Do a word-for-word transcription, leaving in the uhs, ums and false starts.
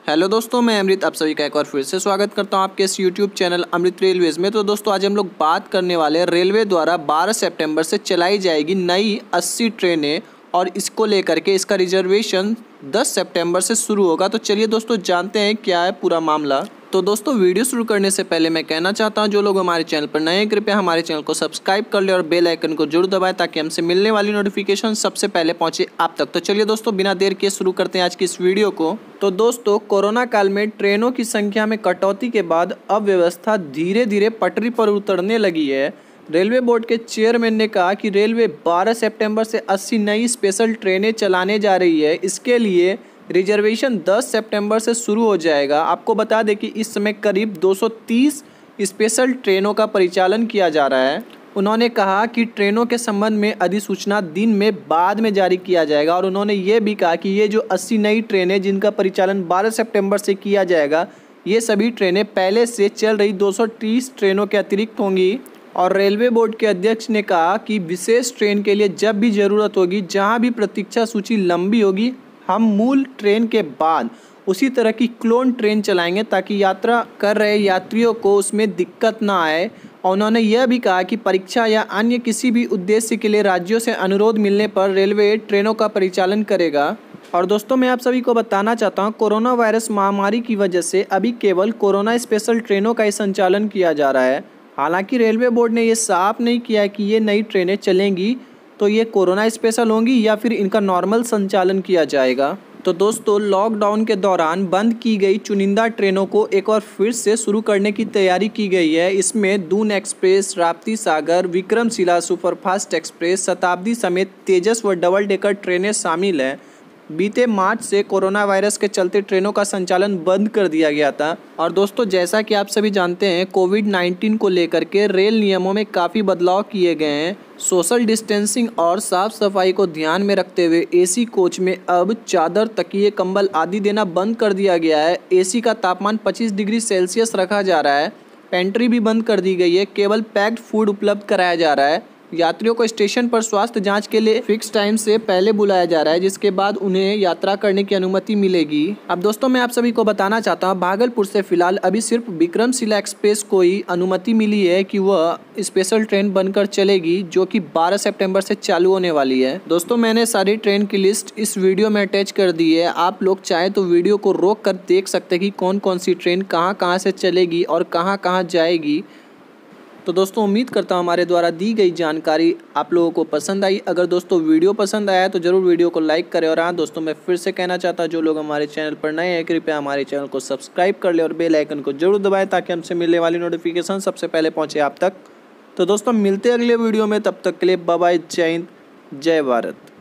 Hello दोस्तों, मैं अमृत आप सभी का एक बार फिर से स्वागत करता हूं आपके इस यूट्यूब चैनल अमृत रेलवेज़ में। तो दोस्तों आज हम लोग बात करने वाले हैं रेलवे द्वारा बारह सितंबर से चलाई जाएगी नई अस्सी ट्रेनें और इसको लेकर के इसका रिजर्वेशन दस सितंबर से शुरू होगा। तो चलिए दोस्तों जानते हैं क्या है पूरा मामला। तो दोस्तों वीडियो शुरू करने से पहले मैं कहना चाहता हूं जो लोग हमारे चैनल पर नए हैं कृपया हमारे चैनल को सब्सक्राइब कर ले और बेल आइकन को जरूर दबाएं ताकि हमसे मिलने वाली नोटिफिकेशन सबसे पहले पहुंचे आप तक। तो चलिए दोस्तों बिना देर किए शुरू करते हैं आज की इस वीडियो को। तो दोस्तों कोरोना काल में ट्रेनों की संख्या में कटौती के बाद अब व्यवस्था धीरे धीरे पटरी पर उतरने लगी है। रेलवे बोर्ड के चेयरमैन ने कहा कि रेलवे बारह सितंबर से अस्सी नई स्पेशल ट्रेनें चलाने जा रही है। इसके लिए रिजर्वेशन दस सितंबर से शुरू हो जाएगा। आपको बता दें कि इस समय करीब दो सौ तीस स्पेशल ट्रेनों का परिचालन किया जा रहा है। उन्होंने कहा कि ट्रेनों के संबंध में अधिसूचना दिन में बाद में जारी किया जाएगा और उन्होंने ये भी कहा कि ये जो अस्सी नई ट्रेनें जिनका परिचालन बारह सितंबर से किया जाएगा, ये सभी ट्रेनें पहले से चल रही दो सौ तीस ट्रेनों के अतिरिक्त होंगी। और रेलवे बोर्ड के अध्यक्ष ने कहा कि विशेष ट्रेन के लिए जब भी ज़रूरत होगी, जहां भी प्रतीक्षा सूची लंबी होगी, हम मूल ट्रेन के बाद उसी तरह की क्लोन ट्रेन चलाएंगे ताकि यात्रा कर रहे यात्रियों को उसमें दिक्कत ना आए। और उन्होंने यह भी कहा कि परीक्षा या अन्य किसी भी उद्देश्य के लिए राज्यों से अनुरोध मिलने पर रेलवे ट्रेनों का परिचालन करेगा। और दोस्तों मैं आप सभी को बताना चाहता हूं कोरोना वायरस महामारी की वजह से अभी केवल कोरोना स्पेशल ट्रेनों का ही संचालन किया जा रहा है। हालांकि रेलवे बोर्ड ने ये साफ नहीं किया है कि ये नई ट्रेनें चलेंगी तो ये कोरोना स्पेशल होंगी या फिर इनका नॉर्मल संचालन किया जाएगा। तो दोस्तों लॉकडाउन के दौरान बंद की गई चुनिंदा ट्रेनों को एक बार फिर से शुरू करने की तैयारी की गई है। इसमें Doon express, Rapti Sagar, Vikramshila superfast express, Shatabdi समेत तेजस व डबल डेकर ट्रेनें शामिल हैं। बीते मार्च से कोरोना वायरस के चलते ट्रेनों का संचालन बंद कर दिया गया था। और दोस्तों जैसा कि आप सभी जानते हैं कोविड नाइन्टीन को लेकर के रेल नियमों में काफ़ी बदलाव किए गए हैं। सोशल डिस्टेंसिंग और साफ सफाई को ध्यान में रखते हुए एसी कोच में अब चादर, तकिए, कंबल आदि देना बंद कर दिया गया है। एसी का तापमान पच्चीस डिग्री सेल्सियस रखा जा रहा है। पेंट्री भी बंद कर दी गई है। केवल पैक्ड फूड उपलब्ध कराया जा रहा है। यात्रियों को स्टेशन पर स्वास्थ्य जांच के लिए फिक्स टाइम से पहले बुलाया जा रहा है, जिसके बाद उन्हें यात्रा करने की अनुमति मिलेगी। अब दोस्तों मैं आप सभी को बताना चाहता हूं भागलपुर से फिलहाल अभी सिर्फ विक्रमशिला एक्सप्रेस को ही अनुमति मिली है कि वह स्पेशल ट्रेन बनकर चलेगी, जो कि बारह सितंबर से चालू होने वाली है। दोस्तों मैंने सारी ट्रेन की लिस्ट इस वीडियो में अटैच कर दी है। आप लोग चाहे तो वीडियो को रोक कर देख सकते हैं कि कौन कौन सी ट्रेन कहाँ कहाँ से चलेगी और कहाँ कहाँ जाएगी। तो दोस्तों उम्मीद करता हूँ हमारे द्वारा दी गई जानकारी आप लोगों को पसंद आई। अगर दोस्तों वीडियो पसंद आया तो ज़रूर वीडियो को लाइक करें। और हाँ दोस्तों मैं फिर से कहना चाहता हूँ जो लोग हमारे चैनल पर नए हैं कृपया हमारे चैनल को सब्सक्राइब कर ले और बेल आइकन को जरूर दबाएं ताकि हमसे मिलने वाली नोटिफिकेशन सबसे पहले पहुँचे आप तक। तो दोस्तों मिलते हैं अगले वीडियो में, तब तक के लिए बाय बाय, जय हिंद, जय भारत।